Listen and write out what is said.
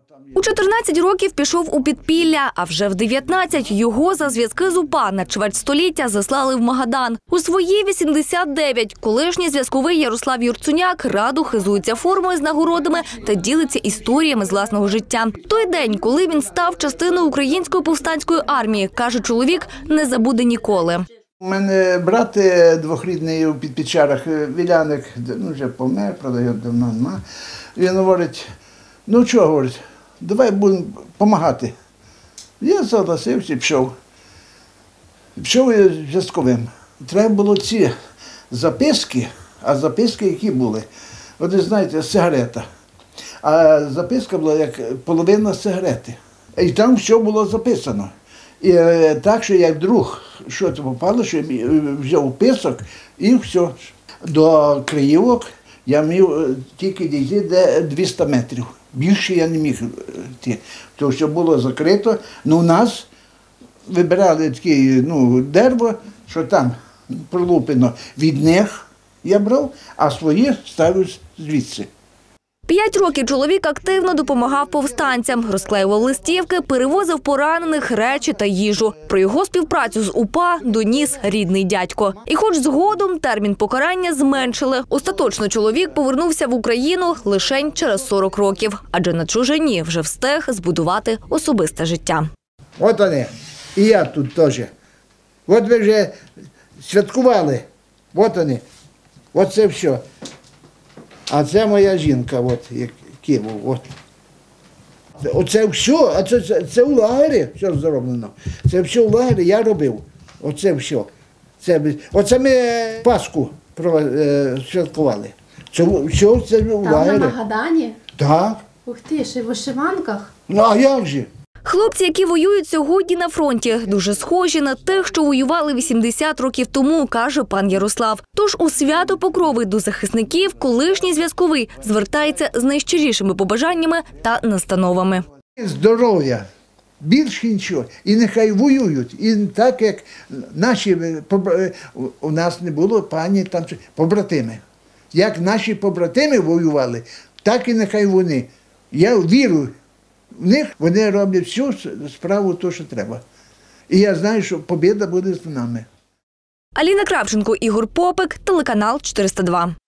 У 14 років пішов у підпілля, а вже в 19 його за зв'язки з УПА на чверть століття заслали в Магадан. У свої 89 колишній зв'язковий Ярослав Юрцуняк радо хизується формою з нагородами та ділиться історіями з власного життя. Той день, коли він став частиною української повстанської армії, каже чоловік, не забуде ніколи. У мене брат двохрідний у Підпічарах, Віляник, вже помер, правда, його давно нема. Він говорить, ну чого, говорить, давай будемо допомагати. Я согласився і пішов. Пішов я зв'язковим. Треба було ці записки, а записки які були? От ви знаєте, сигарета. А записка була як половина сигарети. І там все було записано. І так, що як друг, що це попало, що я взяв писок і все. До Криївок я міг тільки дійти де 200 метрів. Більше я не міг йти, тому що було закрито. Ну, у нас вибирали таке дерево, що там пролуплено. Від них я брав, а свої ставив звідси. 5 років чоловік активно допомагав повстанцям, розклеював листівки, перевозив поранених, речі та їжу. Про його співпрацю з УПА доніс рідний дядько. І хоч згодом термін покарання зменшили, остаточно чоловік повернувся в Україну лише через 40 років, адже на чужині вже встиг збудувати особисте життя. От вони, і я тут теж. От ви вже святкували, от вони, от це все. А це моя жінка, от, Києву, от. Оце все, а це у лагері все зроблено. Це все у лагері я робив. Оце все. Оце ми Пасху святкували. Це все у лагері. Там на Магадані? Так. Ух ти, ще й в вишиванках. Ну а як же? Хлопці, які воюють сьогодні на фронті, дуже схожі на тих, що воювали 80 років тому, каже пан Ярослав. Тож у свято Покрови до захисників колишній зв'язковий звертається з найщирішими побажаннями та настановами. Здоров'я, більше нічого. І нехай воюють. І так, як наші, у нас не було пані там побратими. Як наші побратими воювали, так і нехай вони. Я вірю в них, вони роблять всю справу, то, що треба. І я знаю, що побєда буде з нами. Аліна Кравченко, Ігор Попик, телеканал 402.